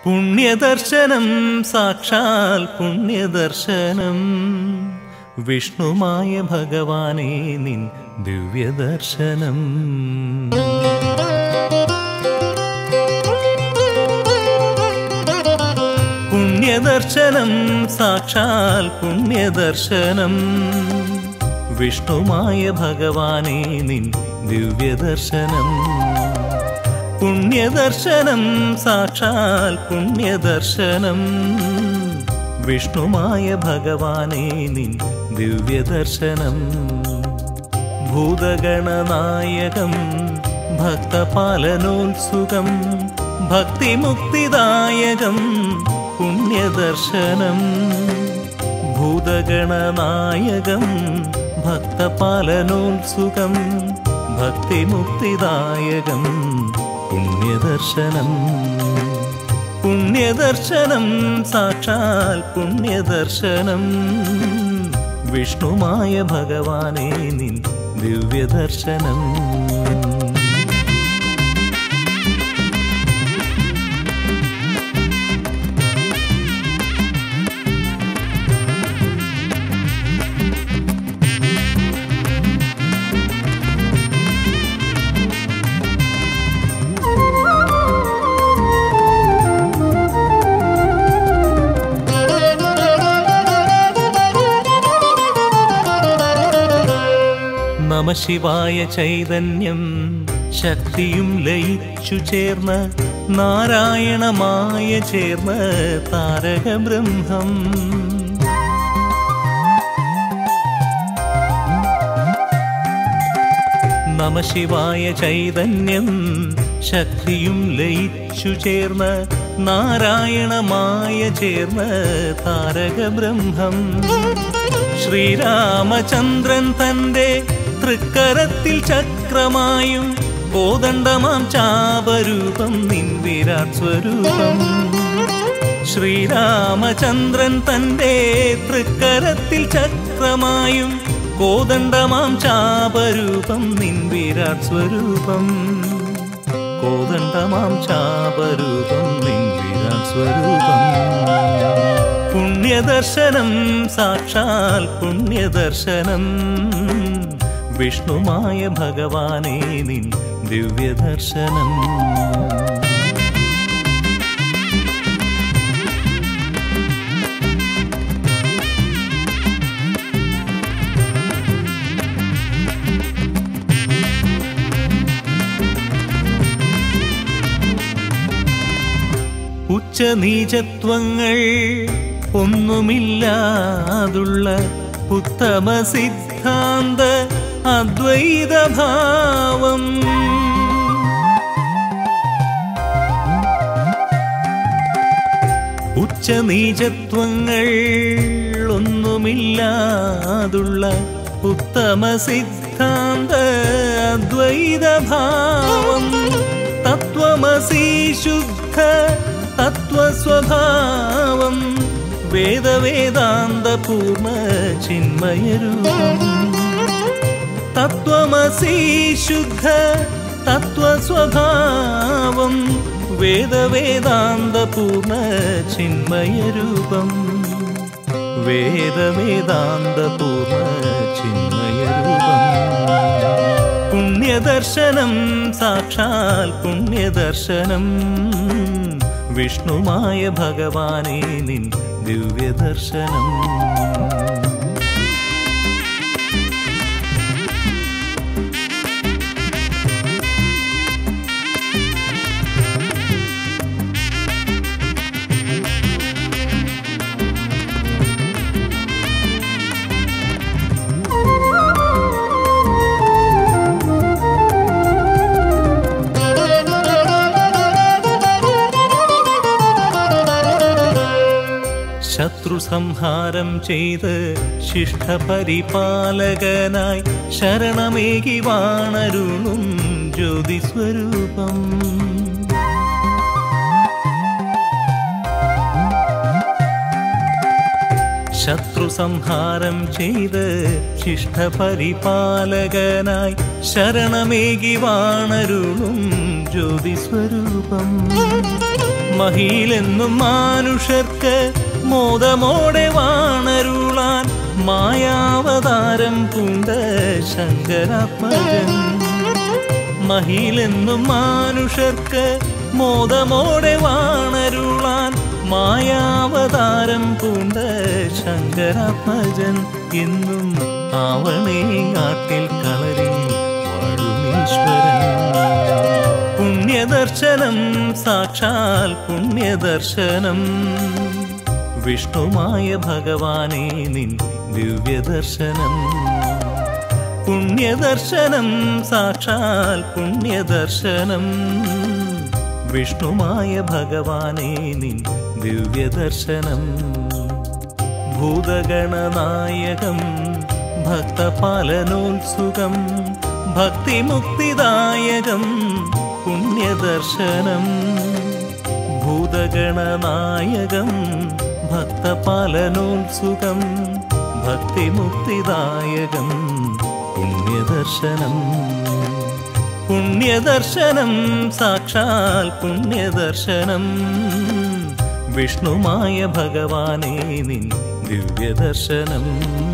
പുണ്യദർശനം സാക്ഷാൽ പുണ്യദർശനം വിഷ്ണുമായ ഭഗവാനേ നിൻ ദിവ്യദർശനം. പുണ്യദർശനം സാക്ഷാൽ പുണ്യദർശനം വിഷ്ണുമായ ഭഗവാനേ നിൻ ദിവ്യദർശനം. പുണ്യദർശനം സാക്ഷാൽ പുണ്യദർശനം വിഷ്ണുമായ ഭഗവാനേ നിൻ ദിവ്യദർശനം. ഭൂതഗണനായകം ഭക്തപാലനോത്സുകം ഭക്തിമുക്തിദായകം പുണ്യദർശനം. ഭൂതഗണനായകം ഭക്തപാലനോത്സുകം ഭക്തിമുക്തിദായകം പുണ്യദർശനം. പുണ്യദർശനം സാക്ഷാൽ പുണ്യദർശനം വിഷ്ണുമായ ഭഗവാനേ നിൻ ദിവ്യദർശനം. നമഃശിവായ ചൈതന്യം ശക്തിയും ലയിച്ചു ചേർന്ന് നാരായണമായ ചേർന്ന് താരകബ്രഹ്മം. നമഃശിവായ ചൈതന്യം ശക്തിയും ലയിച്ചു ചേർന്ന് നാരായണമായ ചേർന്ന് താരകബ്രഹ്മം. ശ്രീരാമചന്ദ്രൻ തന്റെ തൃക്കരത്തിൽ ചക്രമായും കോദണ്ഡമാം ചാപരൂപം നിൻ വിരാട് സ്വരൂപം. ശ്രീരാമചന്ദ്രൻ തന്റെ തൃക്കരത്തിൽ ചക്രമായും കോദണ്ഡമാം ചാപരൂപം നിൻ വിരാട് സ്വരൂപം. കോദണ്ഡമാം ചാപരൂപം നിൻ വിരാട് സ്വരൂപം. പുണ്യദർശനം സാക്ഷാൽ പുണ്യദർശനം വിഷ്ണുമായ ഭഗവാനേ നിൻ ദിവ്യദർശനം. ഉച്ചനീചത്വങ്ങൾ ഒന്നുമില്ലാതുള്ള ഉത്തമ സിദ്ധാന്ത അദ്വൈതഭാവം. ഉച്ചനീചത്വങ്ങൾ ഒന്നുമില്ലാതുള്ള ഉത്തമ സിദ്ധാന്ത അദ്വൈതഭാവം. തത്വമസി ശുദ്ധ തത്വസ്വഭാവം വേദവേദാന്ത പൂർണ്ണ ചിന്മയരൂപം. തത്വമസി ശുദ്ധ തത്വസ്വഭാവം വേദവേദാന്ത പൂർണ്ണ ചിന്മയരൂപം. വേദവേദാന്ത പൂർണ്ണ ചിന്മയരൂപം. പുണ്യദർശനം സാക്ഷാൽ പുണ്യദർശനം വിഷ്ണുമായ ഭഗവാനേ നിൻ ദിവ്യദർശനം. ശത്രു സംഹാരം ചെയ്ത് ശിഷ്ടപരിപാലകനായി ശരണമേകി വാണരുളും ജ്യോതിസ്വരൂപം. ശത്രു സംഹാരം ചെയ്ത് ശിഷ്ടപരിപാലകനായി ശരണമേകി വാണരുളും ജ്യോതിസ്വരൂപം. മഹിയിലെന്നും മാനുഷർക്ക് മോദമോടെ വാണരുളാൻ മായാവതാരം പൂണ്ട ശങ്കരാത്മജൻ. മഹിയിലെന്നും മാനുഷർക്ക് മോദമോടെ വാണരുളാൻ മായാവതാരം പൂണ്ട ശങ്കരാത്മജൻ. എന്നും ആവണേങ്ങാട്ടിൽ കളരിൽ വാഴുമീശ്വരൻ. പുണ്യദർശനം സാക്ഷാൽ പുണ്യദർശനം. വിഷ്ണുമായ ഭഗവാനേ നിൻ ദിവ്യദർശനം. പുണ്യദർശനം സാക്ഷാൽ പുണ്യദർശനം. വിഷ്ണുമായ ഭഗവാനേ നിൻ ദിവ്യദർശനം. ഭൂതഗണനായകം ഭക്തപാലനോത്സുകം ഭക്തിമുക്തിദായകം പുണ്യദർശനം. ഭൂതഗണനായകം ഭക്തപാലനോത്സുകം ഭക്തിമുക്തിദായകം പുണ്യദർശനം. പുണ്യദർശനം സാക്ഷാൽ പുണ്യദർശനം. വിഷ്ണുമായ ഭഗവാനേ നിൻ ദിവ്യദർശനം.